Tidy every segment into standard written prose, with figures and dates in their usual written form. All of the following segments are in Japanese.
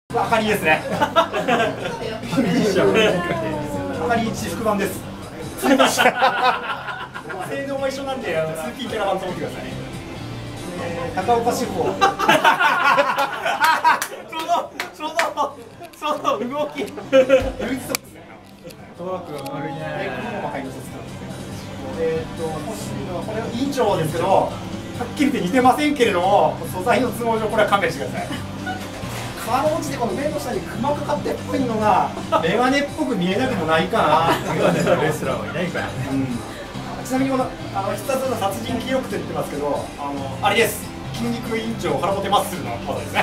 明かりですね。明かり一副番です。性能も一緒なんで、通勤キャラバンと思ってください。高岡志保。その動き。唯一そうですね。トラックが軽いね。欲しいのはこれは委員長ですけど、はっきり言って似てませんけれども、素材の都合上これは勘弁してください。かろうじてこの目の下にクマかかってっぽいのがメガネっぽく見えなくもないかな。レスラーはいないからね。ちなみにこの必殺技殺人記録って言ってますけど、あれです。筋肉委員長腹ポテマッスルの技ですね。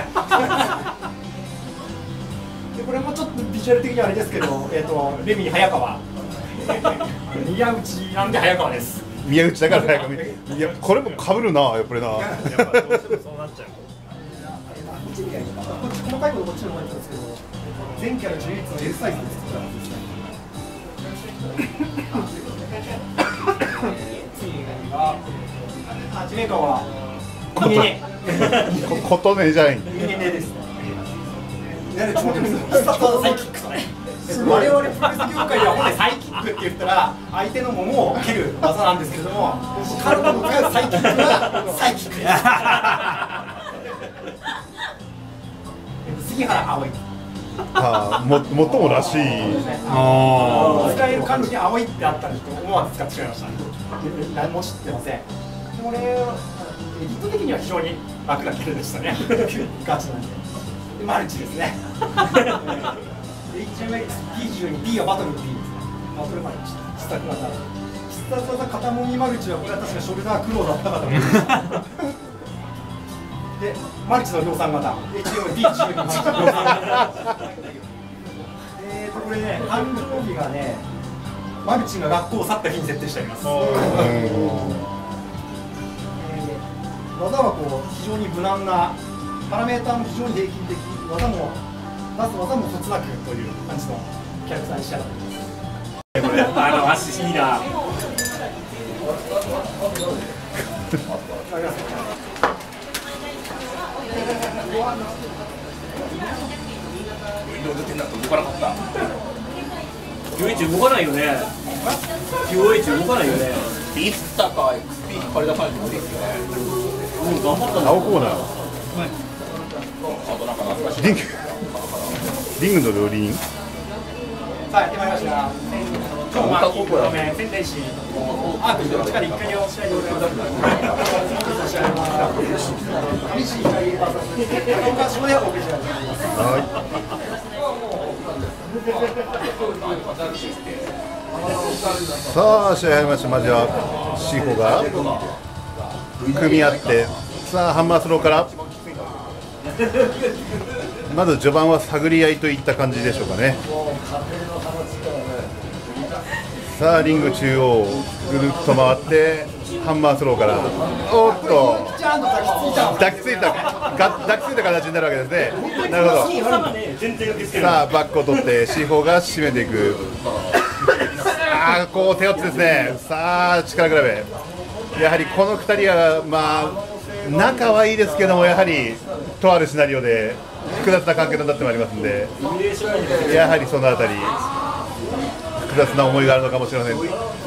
でこれもちょっとビジュアル的にはあれですけど、レミ早川。宮内なんで早川です。 宮内だから早川。いやこれも被るなやっぱりな。やっぱどうしてもそうなっちゃう。 こっち細かいことこっちの方がいいんですけど、全キャラ11の L サイズで作ったんですね。次メーカーは琴音じゃない。 ミネネです。なんでつもりです。必殺技サイキックとね。我々プロレス業界では本来サイキックって言ったら相手の桃を蹴る技なんですけれども、彼の使うサイキックはサイキックです。杉原葵。 もっともらしい。 使える感じに葵ってあったんですけど、思わず使ってしまいました。何も知ってません。これ、エディット的には非常に楽なキャラでしたね。ガチなんで。マルチですね。1M92、B はバトルの B ですね。バトルマルチ。必殺技。必殺技肩もみマルチは、これは確かショルダークローだったかと思います。で、マルチの量産型、HMD12 マルチの量産型。これね、誕生日がね、マルチが学校を去った日に設定してあります。技はこう非常に無難な、パラメーターも非常に平均的、技も出す技もそつなくという感じのキャラクターに仕上がっています。これ、足いいな。 動かなかった。 QH 動かないよね。QH 動かないよね。 いつだか XP 引っ張り出さないと無理ですよね。 頑張ったな。 青コーナー。 あとなんか懐かしい。 リングの料理人。 さあ、やってまいりました。今日はキープの面、仙台市アークの力1回の試合でございます。上市光 VS 高岡志保でお送りしたいと思います。 さあ試合入りました。まずは志保が組み合って、さあハンマースローからまず序盤は探り合いといった感じでしょうかね。さあリング中央ぐるっと回ってハンマースローから、おっと抱きついた形になるわけですね。なるほど。さあバックを取って志保が締めていく。こう手打ちですね。さあ力比べ、やはりこの2人はまあ仲はいいですけども、やはりとあるシナリオで複雑な関係になってまいりますので、やはりそのあたり複雑な思いがあるのかもしれません。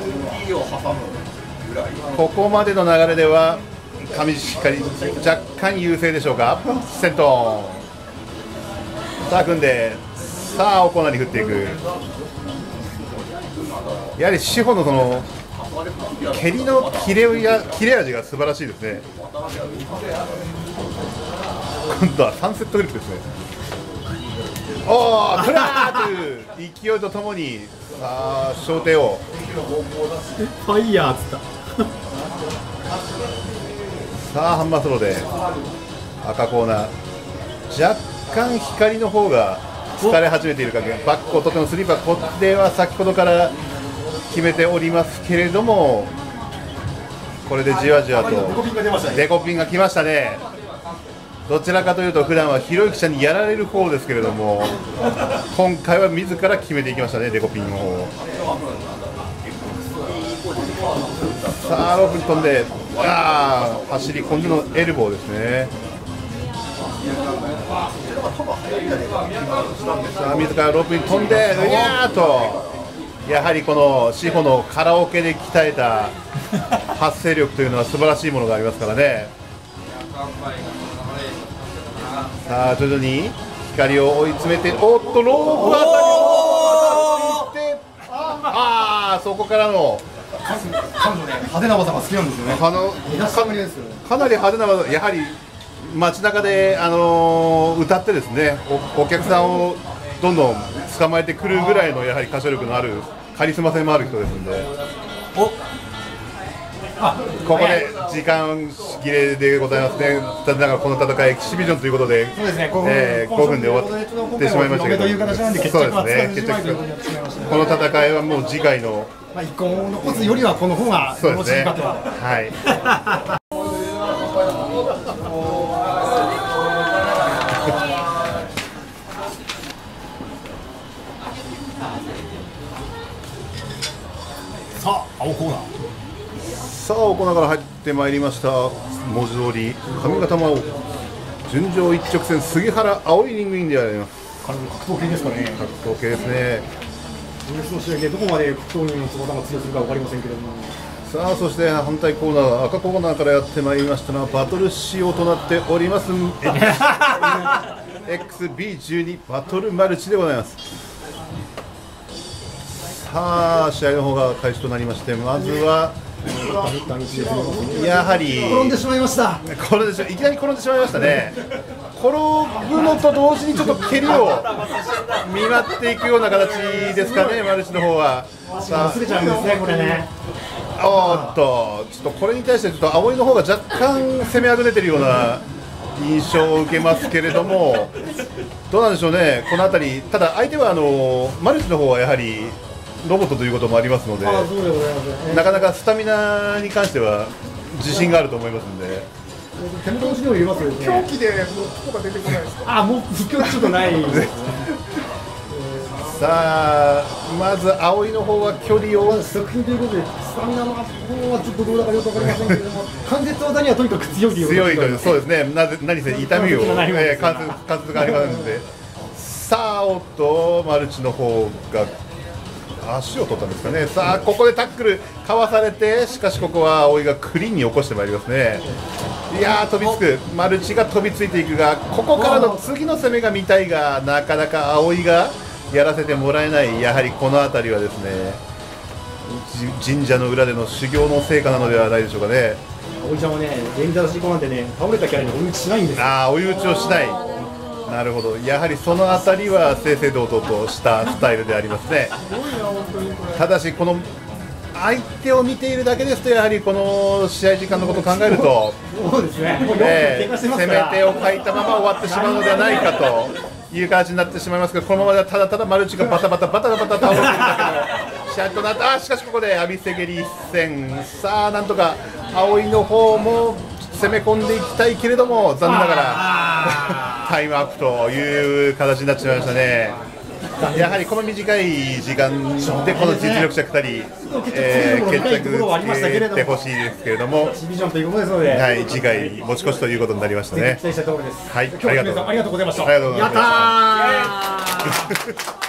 ここまでの流れでは上地光若干優勢でしょうか。先頭さあ組んで、さあお粉に振っていく。やはり志保のその蹴りの切れ味が素晴らしいですね。今度は3セットグリップですね。おー、クラーという勢いとともに、さあ小手をファイヤーっつった。 さあハンマースローで赤コーナー、若干光の方が疲れ始めているかけ、バックをとてもスリーパー、これは先ほどから決めておりますけれども、これでじわじわとデコピンが来ましたね。どちらかというと普段はひろゆきちゃんにやられる方ですけれども、今回は自ら決めていきましたね、デコピンを。さあロープに飛んで、走り込んでのエルボーですね。 さあ自らロープに飛んでうにゃーと、やはりこの志保のカラオケで鍛えた発声力というのは素晴らしいものがありますからね。さあ徐々に光を追い詰めて、おっとロープあたりを当たっていって、そこからの彼女ね、派手な技が好きなんですよね。かなり派手な技、 やはり街中で、歌ってですね、お客さんをどんどん捕まえてくるぐらいのやはり歌唱力のあるカリスマ性もある人ですので、ここで時間切れでございますね。残念ながらこの戦いエキシビジョンということで、 そうですね、 5分で終わってしまいましたけど、そうですね、この戦いはもう次回の一個を残すよりはこの方がそうですね。 かとは。 はい。 さあ青コーナー。 さあお粉から入ってまいりました。文字通り上方魔王順調一直線杉原青いリングインであります。 彼の格闘系ですかね。 格闘系ですね。 US の試合でどこまで格闘技の翼が通用するか分かりませんけれども。 さあそして反対コーナー赤コーナーからやってまいりましたのはバトル仕様となっております XB12 バトルマルチでございます。さあ試合の方が開始となりまして、まずはやはり転んでしまいました。 いきなり転んでしまいましたね。転ぶのと同時にちょっと蹴りを見舞っていくような形ですかね、マルチの方は。 さあ忘れちゃうんですね、これね。 おっと、ちょっとこれに対してちょっと葵の方が若干攻めあぐねてるような印象を受けますけれども、どうなんでしょうね、この辺り、ただ相手はマルチの方はやはりロボットということもありますので、なかなかスタミナに関しては自信があると思いますので。 手元の資料を入れますよね。 狂気でもうとか出てこないですか。 もう復興ちょっとないですね。 さあまず葵の方は距離を作品ということでスタミナの方はちょっとどうだかよくわかりませんけれども、関節技にはとにかく強いという強いという、そうですね。何せ痛みを関節がありますので、さあおっとマルチの方が足を取ったんですかね。さあここでタックルかわされて、しかしここは葵がクリーンに起こしてまいりますね。いやー飛びつく、マルチが飛びついていくが、ここからの次の攻めが見たいが、なかなか葵がやらせてもらえない。やはりこの辺りはですね、神社の裏での修行の成果なのではないでしょうかね。 葵ちゃんはね、デンジャラシーコなんてね、倒れたキャラに追い打ちしないんですよ。 追い打ちをしない。なるほど、やはりそのあたりは正々堂々としたスタイルでありますね。ただしこの相手を見ているだけですと、やはりこの試合時間のことを考えると、 そうですね、もう4分経過してます攻から、 め手を欠いたまま終わってしまうのではないかという形になってしまいますが、このままではただただマルチがバタバタ倒れているだけの試合となって、しかしここで浴びせ蹴り一戦。さあなんとか葵の方も攻め込んでいきたいけれども、残念ながらタイムアップという形になってしまいましたね。やはりこの短い時間でこの実力者2人、決着つけてほしいですけれども、はい、次回持ち越しということになりましたね。 期待したところです。 はい、 今日は皆さんありがとうございました。 ありがとうございました。 やったー